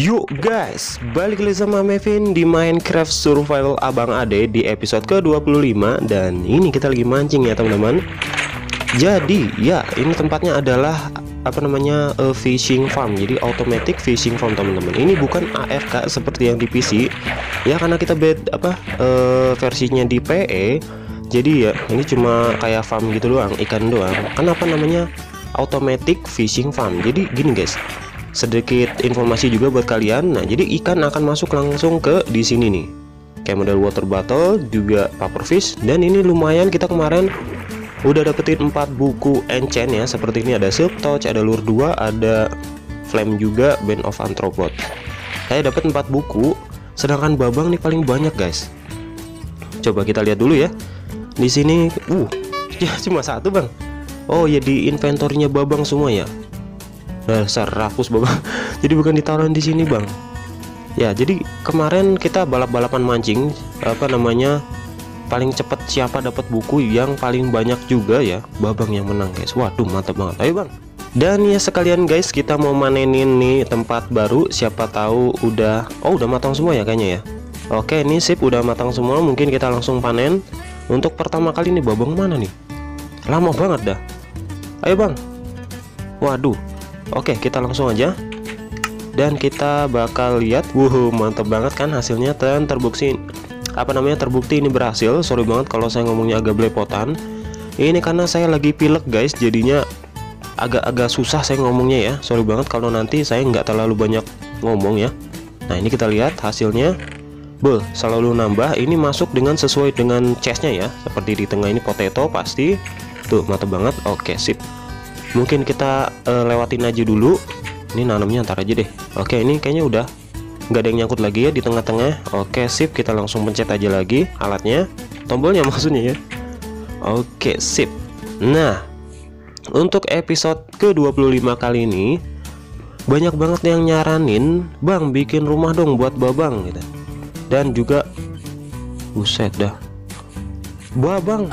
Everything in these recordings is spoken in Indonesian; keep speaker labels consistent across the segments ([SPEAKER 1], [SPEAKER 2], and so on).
[SPEAKER 1] Yuk guys, balik lagi sama Mevin di Minecraft Survival Abang Ade di episode ke-25. Dan ini kita lagi mancing ya teman-teman. Jadi ya, ini tempatnya adalah fishing farm. Jadi automatic fishing farm teman-teman. Ini bukan AFK seperti yang di PC ya, karena kita versinya di PE. Jadi ya, ini cuma kayak farm gitu doang, ikan doang. Kenapa namanya automatic fishing farm? Jadi gini guys, sedikit informasi juga buat kalian. Nah, jadi ikan akan masuk langsung ke di sini nih. Kayak model water bottle, juga pufferfish. Dan ini lumayan, kita kemarin udah dapetin 4 buku enchant ya. Seperti ini ada silk touch, ada lure 2, ada flame juga, band of anthropod. Saya dapat 4 buku, sedangkan babang nih paling banyak guys. Coba kita lihat dulu ya. Di sini ya cuma 1 bang. Oh ya, di inventorinya babang semua ya. Dasar rakus babang. Jadi bukan ditaruh di sini bang. Ya, jadi kemarin kita balap-balapan mancing, paling cepat siapa dapat buku yang paling banyak juga ya, babang yang menang guys. Waduh, mantap banget. Ayo bang. Dan ya sekalian guys, kita mau manenin nih tempat baru. Siapa tahu udah matang semua ya kayaknya ya. Oke, ini sip, udah matang semua. Mungkin kita langsung panen. Untuk pertama kali nih, babang mana nih? Lama banget dah. Ayo bang. Waduh. Oke, kita langsung aja. Dan kita bakal lihat. Mantap banget kan hasilnya. Dan terbukti ini berhasil. Sorry banget kalau saya ngomongnya agak belepotan. Ini karena saya lagi pilek guys, jadinya agak susah saya ngomongnya ya. Sorry banget kalau nanti saya nggak terlalu banyak ngomong ya. Nah, ini kita lihat hasilnya. Selalu nambah. Ini masuk dengan sesuai dengan chestnya ya. Seperti di tengah ini potato pasti. Tuh, mantap banget. Oke, sip. Mungkin kita lewatin aja dulu. Ini nanamnya ntar aja deh. Oke, ini kayaknya udah nggak ada yang nyangkut lagi ya di tengah-tengah. Oke, sip. Kita langsung pencet aja lagi alatnya, tombolnya maksudnya ya. Oke, sip. Nah, untuk episode ke-25 kali ini banyak banget yang nyaranin, bang bikin rumah dong buat babang gitu. Dan juga buset dah, babang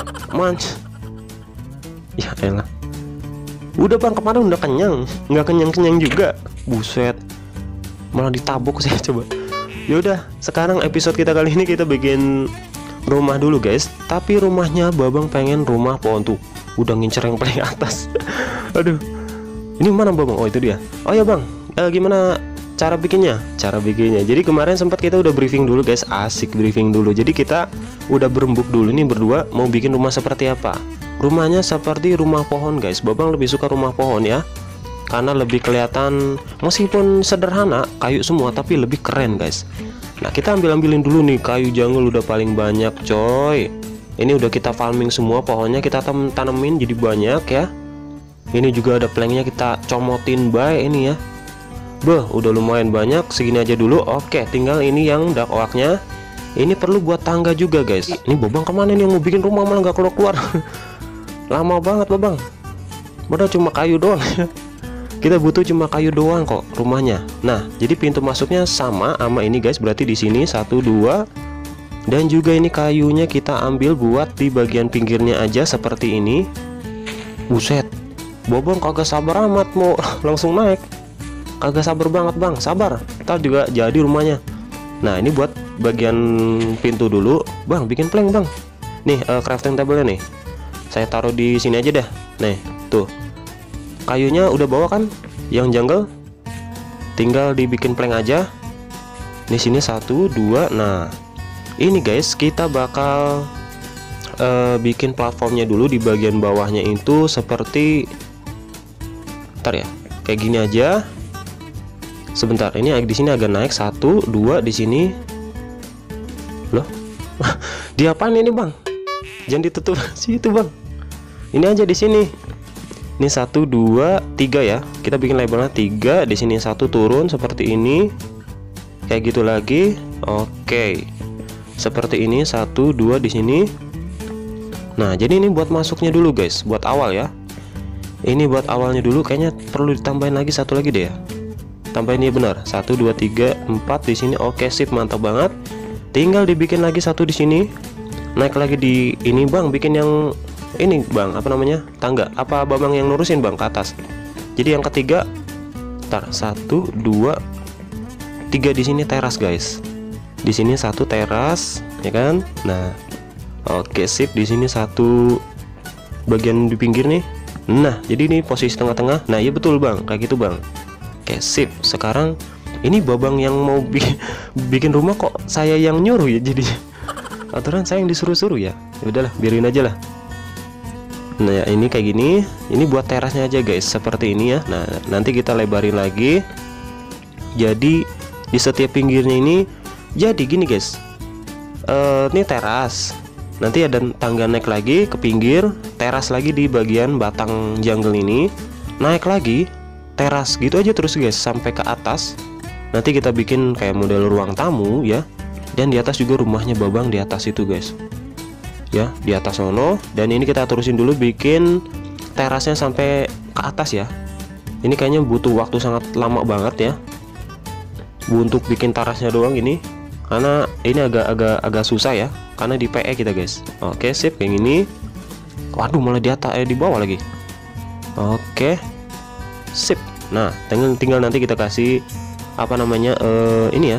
[SPEAKER 1] ya elah. Udah bang, kemarin udah kenyang, nggak kenyang juga, buset, malah ditabok saya coba. Yaudah, sekarang episode kita kali ini kita bikin rumah dulu guys. Tapi rumahnya babang pengen rumah pohon tuh, udah ngincer yang paling atas. Aduh, ini mana babang? Oh itu dia. Oh ya bang, gimana cara bikinnya? Jadi kemarin sempat kita udah briefing dulu guys, asik briefing dulu. Jadi kita udah berembuk dulu nih berdua mau bikin rumah seperti apa. Rumahnya seperti rumah pohon guys. Babang lebih suka rumah pohon ya, karena lebih kelihatan, meskipun sederhana kayu semua tapi lebih keren guys. Nah, kita ambilin dulu nih kayu jungle, udah paling banyak coy. Ini udah kita farming semua pohonnya, kita tanemin jadi banyak ya. Ini juga ada planknya, kita comotin bay ini ya. Udah lumayan banyak, segini aja dulu. Oke, tinggal ini yang dark oaknya. Ini perlu buat tangga juga guys. Ini babang kemana nih yang mau bikin rumah malah nggak keluar. Lama banget babang, padahal cuma kayu doang. Kita butuh cuma kayu doang kok rumahnya. Nah, jadi pintu masuknya sama ini guys. Berarti di sini 1, 2. Dan juga ini kayunya kita ambil buat di bagian pinggirnya aja seperti ini. Buset, babang kagak sabar amat mau langsung naik. Kagak sabar banget bang, sabar, ntar juga jadi rumahnya. Nah, ini buat bagian pintu dulu. Bang, bikin plank bang. Nih, crafting table-nya nih saya taruh di sini aja dah. Nih, tuh. Kayunya udah bawa kan yang jungle. Tinggal dibikin plank aja. Di sini 1, 2. Nah, ini guys, kita bakal bikin platformnya dulu di bagian bawahnya itu seperti ya. Kayak gini aja. Sebentar, ini di sini agak naik 1, 2 di sini. Loh. Diapain ini, Bang? Jangan ditutup situ, Bang. Ini aja di sini. Ini 1, 2, 3 ya. Kita bikin labelnya 3. Di sini 1 turun seperti ini. Kayak gitu lagi. Oke. Seperti ini 1, 2 di sini. Nah, jadi ini buat masuknya dulu guys, buat awal ya. Ini buat awalnya dulu, kayaknya perlu ditambahin lagi 1 lagi deh ya. Tambahin ya benar. 1, 2, 3, 4 di sini. Oke, sip, mantap banget. Tinggal dibikin lagi 1 di sini. Naik lagi di ini, Bang, bikin yang ini bang, tangga. Apa babang yang lurusin bang ke atas? Jadi yang ketiga, 1, 2, 3 di sini teras guys. Di sini 1 teras, ya kan? Nah, oke sip. Di sini 1 bagian di pinggir nih. Nah, jadi ini posisi tengah-tengah. Nah, iya betul bang, kayak gitu bang. Oke sip. Sekarang ini babang yang mau bikin rumah kok saya yang nyuruh ya, jadi aturan saya yang disuruh-suruh ya. Ya udahlah, biarin aja lah. Nah, ini kayak gini. Ini buat terasnya aja guys, seperti ini ya. Nah, nanti kita lebarin lagi. Jadi di setiap pinggirnya ini jadi gini guys. Ini teras. Nanti ada tangga naik lagi ke pinggir, teras lagi di bagian batang jungle ini, naik lagi, teras gitu aja terus guys sampai ke atas. Nanti kita bikin kayak model ruang tamu ya. Dan di atas juga rumahnya babang di atas itu guys. Ya, di atas sono. Dan ini kita terusin dulu bikin terasnya sampai ke atas ya. Ini kayaknya butuh waktu sangat lama banget ya untuk bikin terasnya doang ini. Karena ini agak susah ya, karena di PE kita guys. Oke sip, kayak gini. Waduh, malah di atas di bawah lagi. Oke sip. Nah, tinggal nanti kita kasih apa namanya ini ya,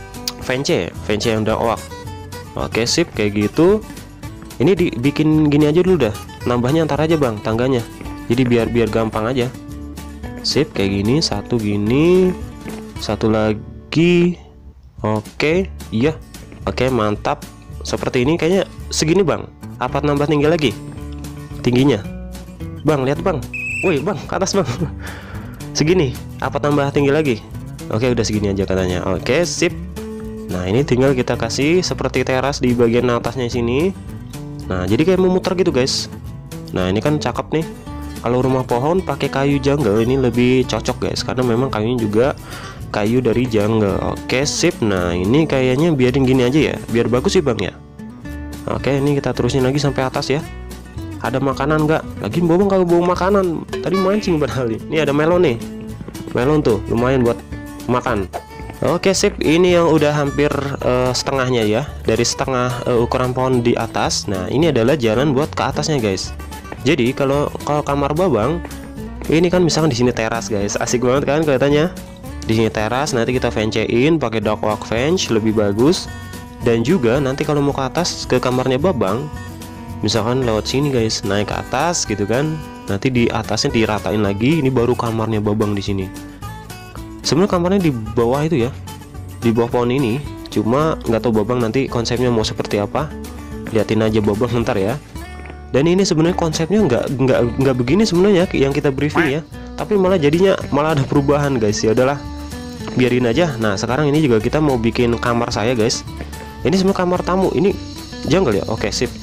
[SPEAKER 1] vence yang udah oak. Oke sip, kayak gitu. Ini dibikin gini aja dulu dah. Nambahnya ntar aja bang, tangganya. Jadi biar gampang aja. Sip, kayak gini. 1 gini, 1 lagi. Oke, iya. Oke, mantap. Seperti ini kayaknya segini bang. Apa nambah tinggi lagi tingginya? Bang, lihat bang. Woi bang, ke atas bang. Segini. Apa tambah tinggi lagi? Oke, udah segini aja katanya. Oke, sip. Nah, ini tinggal kita kasih seperti teras di bagian atasnya sini. Nah, jadi kayak memutar gitu guys. Nah, ini kan cakep nih. Kalau rumah pohon pakai kayu jungle ini lebih cocok guys, karena memang kayunya juga kayu dari jungle. Oke sip. Nah, ini kayaknya biarin gini aja ya, biar bagus sih bang ya. Oke, ini kita terusin lagi sampai atas ya. Ada makanan nggak? Lagi babang kalau bawa makanan, tadi mancing padahal. Ini ada melon nih. Melon tuh lumayan buat makan. Oke sip, ini yang udah hampir setengahnya ya, dari setengah ukuran pohon di atas. Nah, ini adalah jalan buat ke atasnya guys. Jadi kalau kamar babang ini kan misalkan di sini teras guys, asik banget kan kelihatannya. Di sini teras, nanti kita fence-in pakai dark oak fence lebih bagus. Dan juga nanti kalau mau ke atas ke kamarnya babang, misalkan lewat sini guys, naik ke atas gitu kan. Nanti di atasnya diratain lagi, ini baru kamarnya babang di sini. Sebenarnya kamarnya di bawah itu ya, di bawah pohon ini. Cuma nggak tahu babang nanti konsepnya mau seperti apa. Liatin aja babang ntar ya. Dan ini sebenarnya konsepnya nggak begini sebenarnya yang kita briefing ya. Tapi malah jadinya malah ada perubahan guys. Ya udahlah, biarin aja. Nah, sekarang ini juga kita mau bikin kamar saya guys. Ini semua kamar tamu. Ini jungle ya. Oke sip.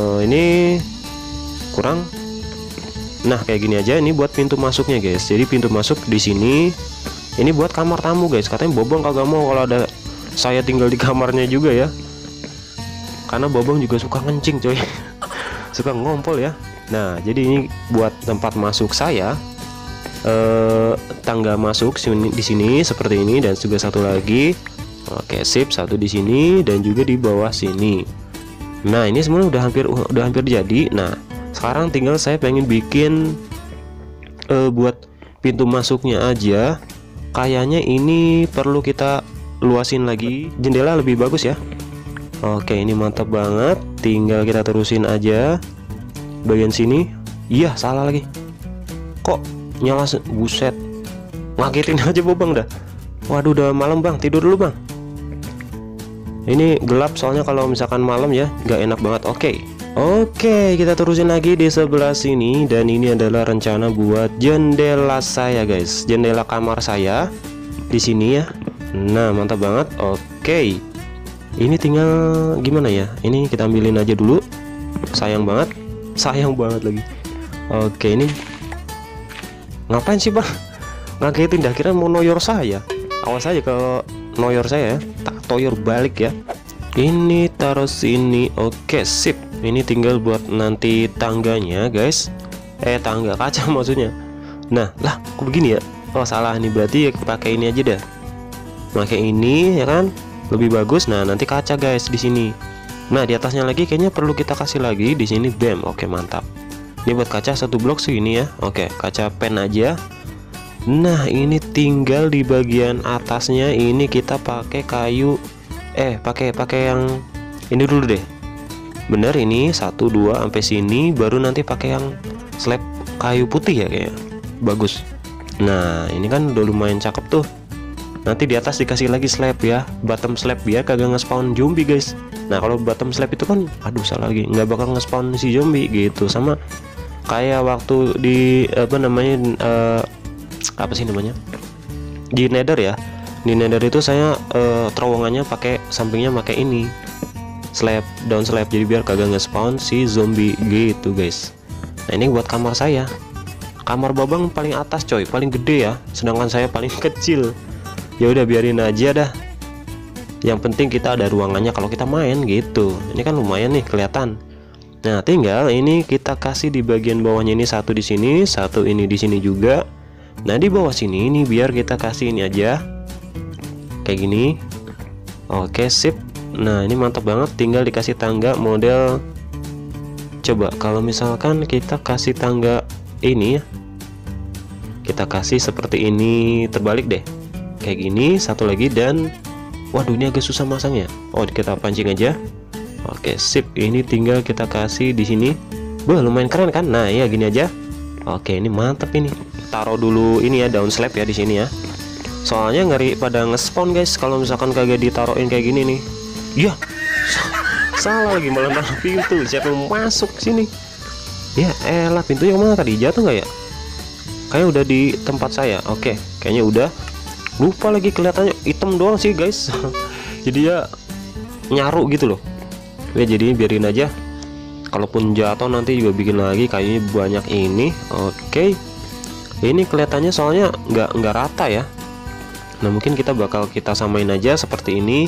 [SPEAKER 1] Ini kurang. Nah, kayak gini aja. Ini buat pintu masuknya guys. Jadi pintu masuk di sini. Ini buat kamar tamu guys. Katanya Bobong kagak mau kalau ada saya tinggal di kamarnya juga ya. Karena Bobong juga suka ngencing coy. Suka ngompol ya. Nah, jadi ini buat tempat masuk saya. Tangga masuk di sini seperti ini, dan juga 1 lagi. Oke sip, 1 di sini dan juga di bawah sini. Nah, ini semuanya udah hampir jadi. Nah, sekarang tinggal saya pengen bikin buat pintu masuknya aja. Kayaknya ini perlu kita luasin lagi, jendela lebih bagus ya. Oke, ini mantap banget. Tinggal kita terusin aja bagian sini. Iya, salah lagi. Kok nyala buset. Ngagetin aja Bobang dah. Waduh, udah malam bang, tidur dulu bang. Ini gelap soalnya kalau misalkan malam ya, nggak enak banget. Oke, kita terusin lagi di sebelah sini. Dan ini adalah rencana buat jendela saya guys, jendela kamar saya di sini ya. Nah, mantap banget. Oke, ini tinggal gimana ya, ini kita ambilin aja dulu. Sayang banget lagi. Oke, ini ngapain sih bang? Ngagetin dah, kira mau noyor saya. Awas aja kalau noyor saya ya, tak toyor balik ya. Ini taruh sini. Oke sip. Ini tinggal buat nanti tangganya guys. Tangga kaca maksudnya. Nah lah, kok begini ya? Oh salah nih, berarti ya pakai ini aja dah. Pakai ini ya kan, lebih bagus. Nah nanti kaca guys di sini. Nah di atasnya lagi kayaknya perlu kita kasih lagi di sini bam. Oke mantap. Ini buat kaca 1 blok segini ya. Oke, kaca pen aja. Nah ini tinggal di bagian atasnya ini kita pakai kayu, pakai yang ini dulu deh. Bener, ini 1 2 sampai sini, baru nanti pakai yang slab kayu putih ya kayaknya. Bagus. Nah ini kan udah lumayan cakep tuh. Nanti di atas dikasih lagi slab ya, bottom slab, biar kagak nge-spawn zombie guys. Nah kalau bottom slab itu kan, aduh salah lagi, nggak bakal nge-spawn si zombie gitu. Sama kayak waktu di apa sih namanya, di nether ya. Di nether itu saya terowongannya pakai sampingnya pakai ini slab, down slab, jadi biar kagak nge-spawn si zombie gitu guys. Nah ini buat kamar saya. Kamar babang paling atas coy, paling gede ya, sedangkan saya paling kecil. Ya udah biarin aja dah. Yang penting kita ada ruangannya kalau kita main gitu. Ini kan lumayan nih kelihatan. Nah, tinggal ini kita kasih di bagian bawahnya ini, satu di sini, satu ini di sini juga. Nah, di bawah sini ini biar kita kasih ini aja. Kayak gini. Oke, sip. Nah, ini mantap banget, tinggal dikasih tangga model. Coba kalau misalkan kita kasih tangga ini ya, kita kasih seperti ini, terbalik deh kayak gini, satu lagi. Dan waduh ini agak susah masangnya. Oh kita pancing aja. Oke sip, ini tinggal kita kasih di sini. Wah lumayan keren kan. Nah ya gini aja. Oke ini mantep ini. Taruh dulu ini ya, down slab ya di sini ya, soalnya ngeri pada nge-spawn guys kalau misalkan kagak ditaruhin kayak gini nih. Iya salah lagi, malah naruh pintu. Siapa yang masuk sini ya? Elah, pintunya mana tadi, jatuh nggak ya? Kayaknya udah di tempat saya. Oke kayaknya udah. Lupa lagi, kelihatannya hitam doang sih guys. Jadi ya nyaru gitu loh ya, jadi biarin aja. Kalaupun jatuh nanti juga bikin lagi, kayaknya banyak ini. Oke ini kelihatannya soalnya nggak rata ya. Nah mungkin kita bakal kita samain aja seperti ini,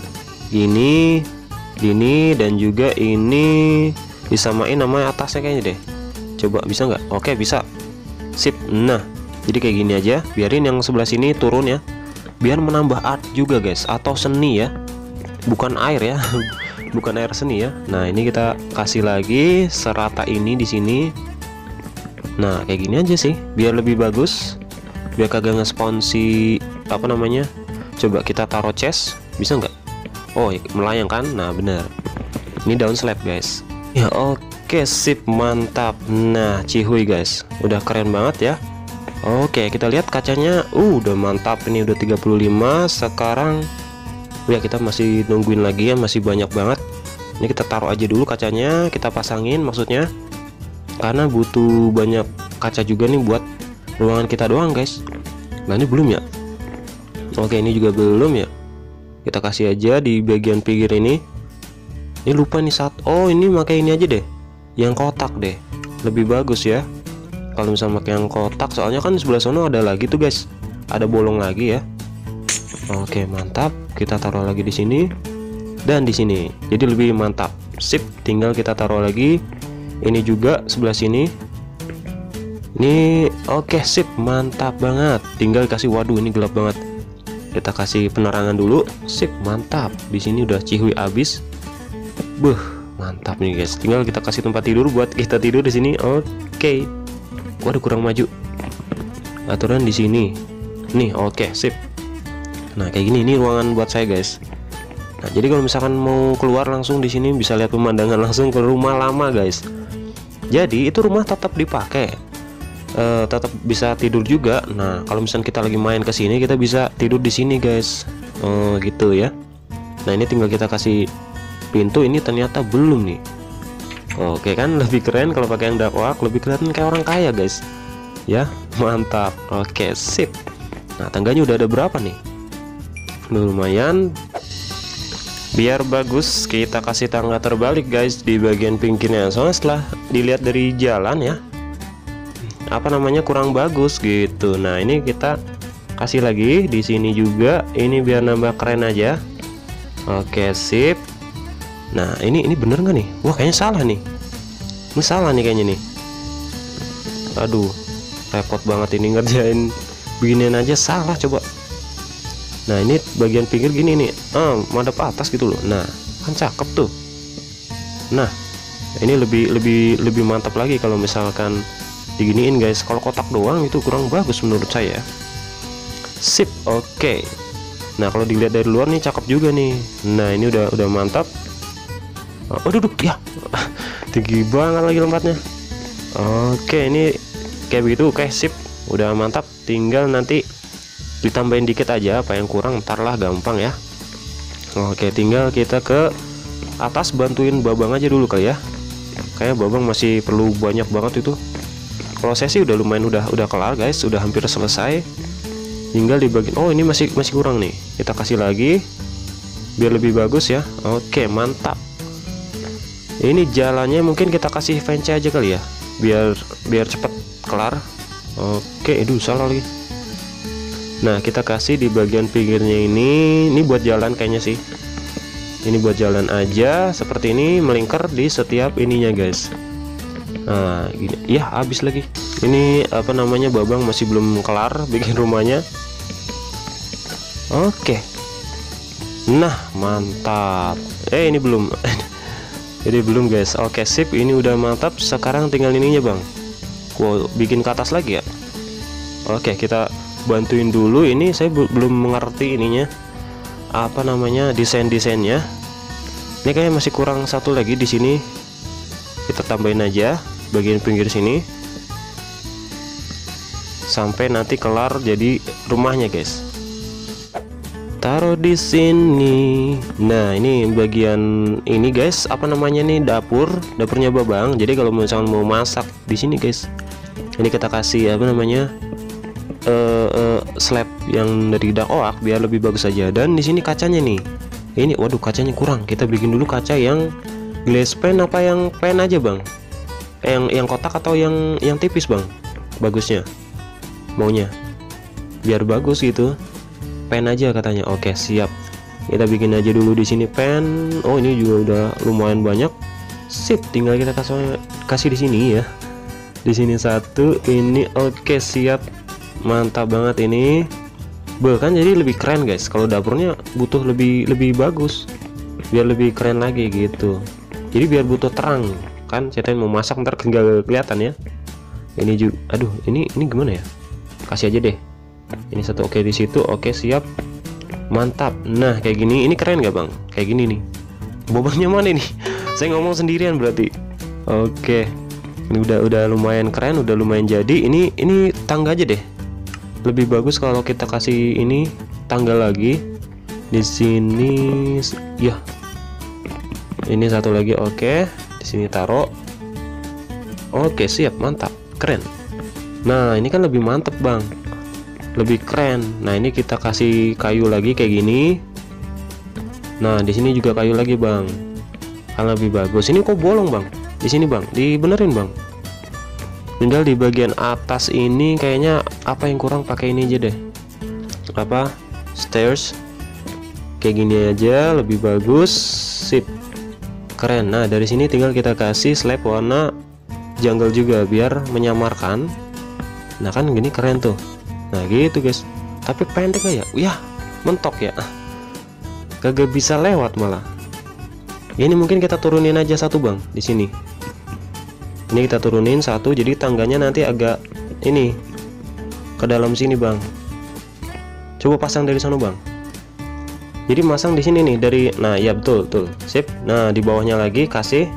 [SPEAKER 1] gini, dan juga ini disamain nama atasnya kayaknya deh. Coba bisa nggak? Oke bisa, sip. Nah jadi kayak gini aja, biarin yang sebelah sini turun ya, biar menambah art juga guys, atau seni ya, bukan air ya. Bukan air, seni ya. Nah ini kita kasih lagi serata ini di sini. Nah kayak gini aja sih, biar lebih bagus, biar kagak nge-spawn si apa namanya. Coba kita taruh chest, bisa nggak? Oh melayang kan. Nah bener, ini down slab guys ya. Oke sip, mantap. Nah cihuy guys, udah keren banget ya. Oke kita lihat kacanya, udah mantap, ini udah 35 sekarang ya. Kita masih nungguin lagi ya, masih banyak banget. Ini kita taruh aja dulu kacanya, kita pasangin maksudnya, karena butuh banyak kaca juga nih buat ruangan kita doang guys. Nah ini belum ya. Oke ini juga belum ya, kita kasih aja di bagian pinggir ini. Ini lupa nih oh ini pakai ini aja deh, yang kotak deh, lebih bagus ya kalau misalnya pakai yang kotak, soalnya kan sebelah sana ada lagi tuh guys, ada bolong lagi ya. Oke mantap, kita taruh lagi di sini dan di sini, jadi lebih mantap. Sip, tinggal kita taruh lagi ini juga sebelah sini. Ini oke sip, mantap banget. Tinggal kasih, waduh ini gelap banget, kita kasih penerangan dulu. Sip, mantap. Di sini udah cihuy abis. Mantap nih guys. Tinggal kita kasih tempat tidur buat kita tidur di sini. Oke. Waduh kurang maju. Aturan di sini. Nih, oke, sip. Nah, kayak gini ini ruangan buat saya guys. Nah, jadi kalau misalkan mau keluar langsung di sini bisa lihat pemandangan langsung ke rumah lama guys. Jadi itu rumah tetap dipakai. Tetap bisa tidur juga. Nah, kalau misalkan kita lagi main ke sini, kita bisa tidur di sini guys. Gitu ya. Nah, ini tinggal kita kasih pintu. Ini ternyata belum nih. Oke kan, lebih keren kalau pakai yang dark oak, lebih kelihatan kayak orang kaya guys. Ya, mantap. Oke, sip. Nah, tangganya udah ada berapa nih? Lumayan. Biar bagus, kita kasih tangga terbalik guys di bagian pinggirnya. Soalnya setelah dilihat dari jalan ya, apa namanya, kurang bagus gitu. Nah, ini kita kasih lagi di sini juga. Ini biar nambah keren aja. Oke, sip. Nah ini bener nggak nih? Wah kayaknya salah nih. Ini salah nih kayaknya nih. Aduh repot banget ini ngerjain beginian aja salah. Coba. Nah ini bagian pinggir gini nih, madep atas gitu loh. Nah kan cakep tuh. Nah ini lebih mantap lagi kalau misalkan diginiin guys. Kalau kotak doang itu kurang bagus menurut saya. Sip, oke. Nah kalau dilihat dari luar nih cakep juga nih. Nah ini udah mantap. Oh duduk ya. Tinggi banget lagi lompatnya. Oke, ini kayak begitu. Oke, sip, udah mantap. Tinggal nanti ditambahin dikit aja, apa yang kurang ntar lah, gampang ya. Oke, tinggal kita ke atas bantuin Babang aja dulu kali ya. Kayak Babang masih perlu banyak banget itu. Kalau saya sih udah lumayan, udah kelar guys, udah hampir selesai. Tinggal di bagian, oh ini masih kurang nih. Kita kasih lagi biar lebih bagus ya. Oke, mantap. Ini jalannya mungkin kita kasih vence aja kali ya, biar cepet kelar. Oke, salah lagi. Nah kita kasih di bagian pinggirnya ini buat jalan kayaknya sih. Ini buat jalan aja seperti ini, melingkar di setiap ininya guys. Nah gini ya, habis lagi. Ini apa namanya, Babang masih belum kelar bikin rumahnya. Oke, nah mantap. Ini belum. Jadi belum guys. Oke, sip, ini udah mantap. Sekarang tinggal ininya Bang, wow, bikin ke atas lagi ya. Oke, kita bantuin dulu. Ini saya belum mengerti ininya, apa namanya, desainnya. Ini kayaknya masih kurang satu lagi di sini. Kita tambahin aja bagian pinggir sini sampai nanti kelar jadi rumahnya guys. Taruh di sini. Nah ini bagian ini guys, apa namanya nih, dapurnya Babang. Jadi kalau misalnya mau masak di sini guys, ini kita kasih apa namanya, slab yang dari dak oak biar lebih bagus saja. Dan di sini kacanya nih, ini waduh kacanya kurang. Kita bikin dulu kaca yang glass pane, apa yang pen aja Bang, yang kotak atau yang tipis Bang, bagusnya maunya biar bagus gitu, pen aja katanya. Oke, siap, kita bikin aja dulu di sini pen. Oh ini juga udah lumayan banyak. Sip, tinggal kita kasih di sini ya, di sini satu ini. Oke, siap, mantap banget ini. Bahkan jadi lebih keren guys. Kalau dapurnya butuh lebih bagus, biar lebih keren lagi gitu. Jadi biar butuh terang kan, cetain mau masak ntar nggak kelihatan ya. Ini juga, aduh ini gimana ya, kasih aja deh ini satu. Oke, di situ. Oke, siap, mantap. Nah kayak gini, ini keren nggak Bang? Kayak gini nih. Bobotnya mana nih? Saya ngomong sendirian berarti. Oke, ini udah lumayan keren, udah lumayan jadi. Ini tangga aja deh, lebih bagus kalau kita kasih ini tangga lagi di sini ya. Ini satu lagi. Oke, di sini taruh. Oke, siap, mantap, keren. Nah ini kan lebih mantap Bang, lebih keren. Nah ini kita kasih kayu lagi kayak gini. Nah di sini juga kayu lagi Bang, kan lebih bagus. Ini kok bolong Bang di sini Bang, dibenerin Bang. Tinggal di bagian atas ini kayaknya apa yang kurang, pakai ini aja deh, apa, stairs kayak gini aja lebih bagus. Sip, keren. Nah dari sini tinggal kita kasih slab warna jungle juga biar menyamarkan. Nah kan gini keren tuh. Nah gitu guys, tapi pendek aja ya, mentok ya, kagak bisa lewat malah. Ini mungkin kita turunin aja satu Bang di sini. Ini kita turunin satu, jadi tangganya nanti agak ini ke dalam sini Bang. Coba pasang dari sana Bang. Jadi masang di sini nih dari, nah ya betul. Sip. Nah di bawahnya lagi kasih.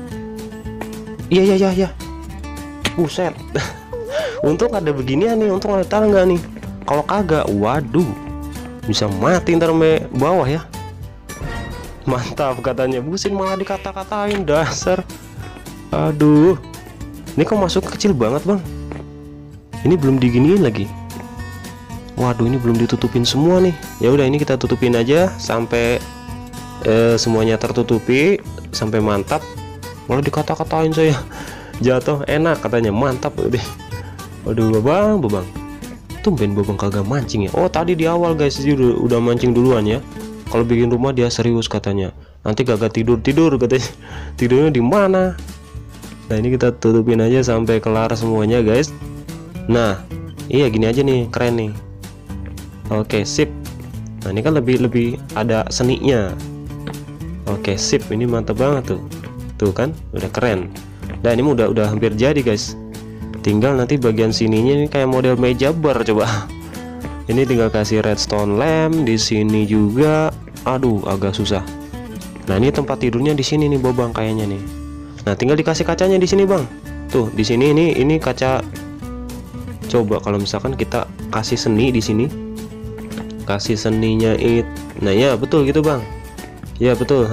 [SPEAKER 1] Iya. Buset. Untung ada beginian nih, untung ada tangga nih. Kalau kagak, waduh, bisa mati ntar bawah ya. Mantap katanya, busin malah dikata-katain, dasar. Aduh, ini kok masuk kecil banget Bang. Ini belum diginiin lagi. Waduh, ini belum ditutupin semua nih. Ya udah, ini kita tutupin aja sampai semuanya tertutupi sampai mantap. Malah dikata-katain saya. Jatuh enak katanya, mantap deh. Waduh Babang, tumben Babang kagak mancing ya. Oh tadi di awal guys, dia udah mancing duluan ya. Kalau bikin rumah dia serius katanya. Nanti kagak tidur katanya. Tidurnya di mana? Nah ini kita tutupin aja sampai kelar semuanya guys. Nah iya gini aja nih, keren nih. Oke, sip. Nah ini kan lebih ada seninya. Oke, sip, ini mantap banget tuh. Tuh kan udah keren. Dan ini udah hampir jadi guys. Tinggal nanti bagian sininya ini kayak model meja bar coba. Ini tinggal kasih redstone lamp di sini juga. Aduh, agak susah. Nah, ini tempat tidurnya di sini nih, Bang, kayaknya nih. Nah, tinggal dikasih kacanya di sini, Bang. Tuh, di sini ini kaca. Coba kalau misalkan kita kasih seni di sini. Kasih seninya nah ya betul gitu, Bang. Ya betul,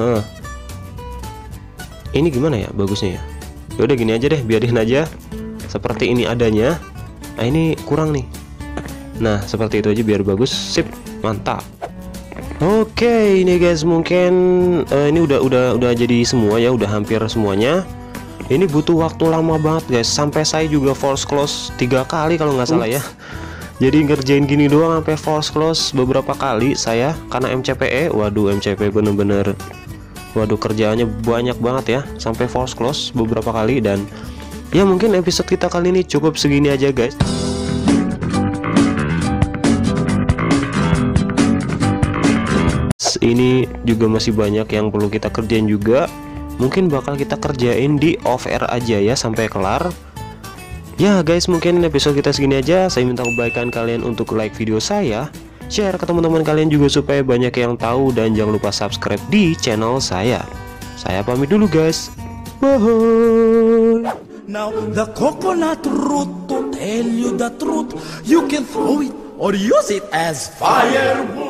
[SPEAKER 1] Ini gimana ya bagusnya ya? Ya udah gini aja deh, biarin aja seperti ini adanya. Nah, ini kurang nih. Nah, seperti itu aja biar bagus. Sip, mantap. Oke, ini guys mungkin ini udah jadi semua ya, udah hampir semuanya. Ini butuh waktu lama banget guys, sampai saya juga force close 3 kali kalau nggak salah ya. Jadi ngerjain gini doang sampai force close beberapa kali saya, karena MCPE. Waduh, MCPE bener-bener, waduh, kerjaannya banyak banget ya, sampai force close beberapa kali. Dan ya mungkin episode kita kali ini cukup segini aja guys. Ini juga masih banyak yang perlu kita kerjain juga. Mungkin bakal kita kerjain di off air aja ya sampai kelar. Ya guys, mungkin episode kita segini aja. Saya minta kebaikan kalian untuk like video saya, share ke teman-teman kalian juga supaya banyak yang tahu, dan jangan lupa subscribe di channel saya. Saya pamit dulu guys. Bye.
[SPEAKER 2] Now the coconut root, to tell you the truth, you can throw it or use it as firewood.